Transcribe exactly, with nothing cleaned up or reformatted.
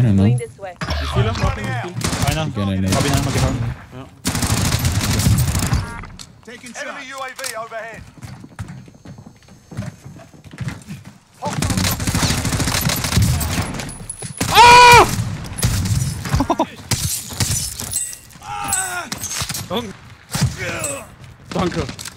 don't know. Going this way. Wie viele? Noch nicht viel. Einer. Gerne nicht. Hab ihn einmal gehauen. Ja. Enemy U A V overhead. Danke.